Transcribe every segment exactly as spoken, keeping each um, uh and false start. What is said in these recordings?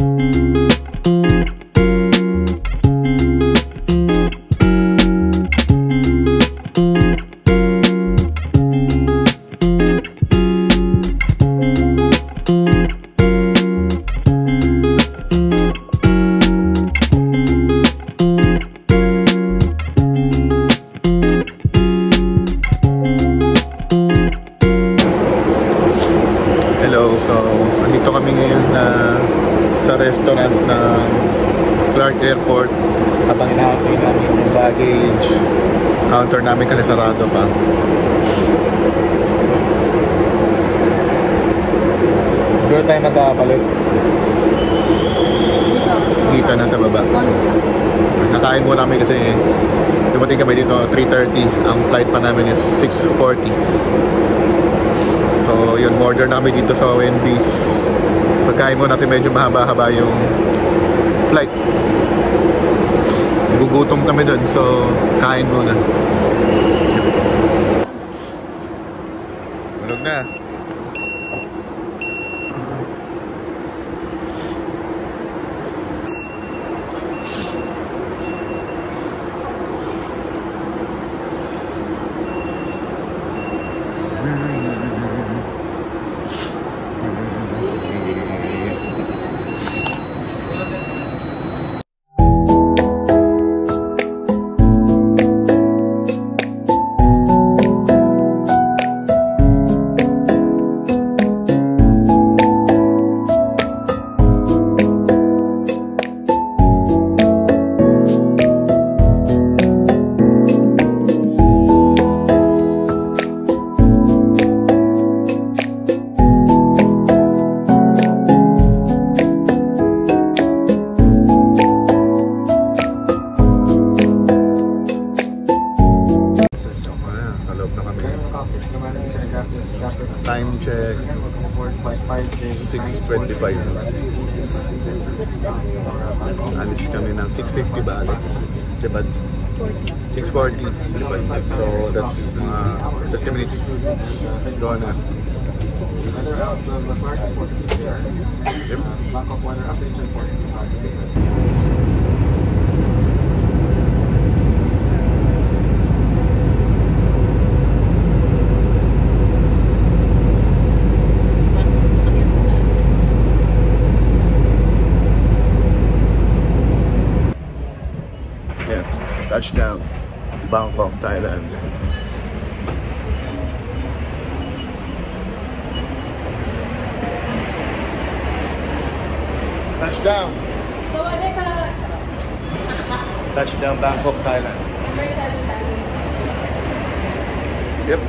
Restaurant ng Clark Airport habang inaantay namin yung baggage. Counter namin kasi sarado pa. Doon tayo magkakapalit. Dito. Dito na sa baba. Nakain muna kami kasi dumating kami dito three thirty. Ang flight pa namin is six forty. So yun, order na kami dito sa Wendy's. Pagkain mo natin medyo mahaba-haba yung flight. Gugutom kami dun, so kain muna. Tulog na. Time check six twenty-five. Alis kami ng six fifty ba alis? Diba? six forty. So that's uh, thirty minutes. Doon na. Yep. Touchdown, Bangkok, Thailand. Touchdown. So what they call Touchdown, Bangkok, Thailand. Yep.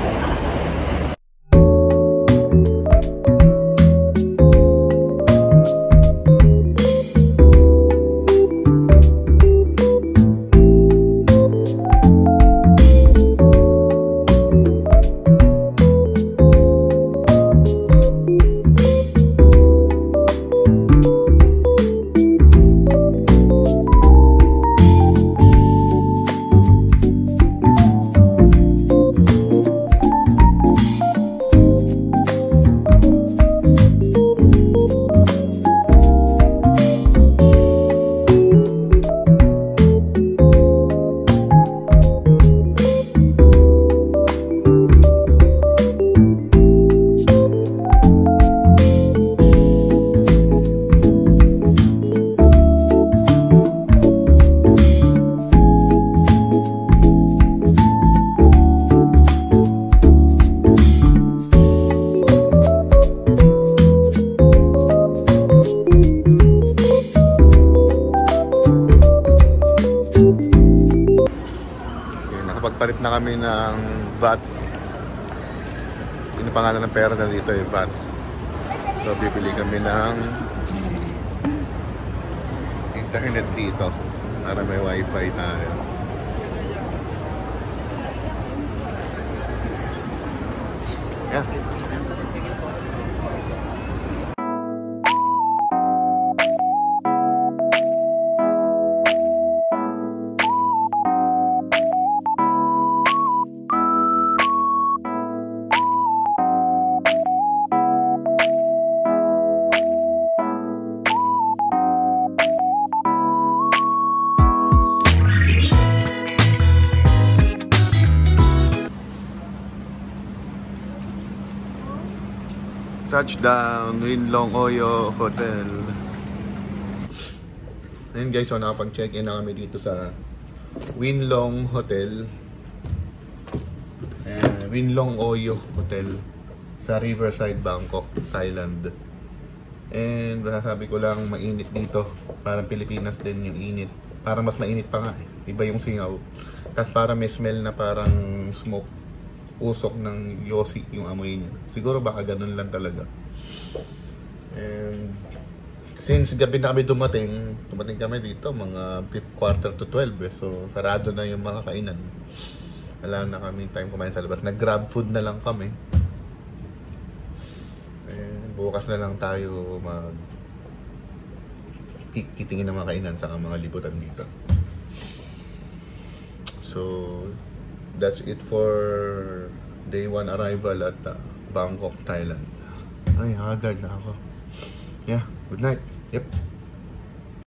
Nakapagpalit na kami ng V A T. Yung pangalan ng pera na dito yung V A T. So bibili kami ng internet dito para may wifi tayo. Yeah. Touchdown, Winlong Oyo Hotel. Ayun guys, so nakapag-check-in na kami dito sa Winlong Hotel. Uh, Winlong Oyo Hotel sa Riverside, Bangkok, Thailand. And masasabi ko lang, mainit dito. Parang Pilipinas din yung init. Parang mas mainit pa nga eh. Iba yung singaw. Tapos parang may smell na parang smoke. Usok ng yosi yung amoy niya. Siguro baka ganun lang talaga. And since gabi na kami dumating, dumating kami dito mga fifth quarter to twelve eh. So sarado na yung mga kainan. Wala na kami time kumain sa labas. Nag-grab food na lang kami. And bukas na lang tayo mag titingin ng mga kainan sa mga libutan dito. So that's it for day one arrival at uh, Bangkok, Thailand. Ay, haggard na ako. Yeah, good night. Yep.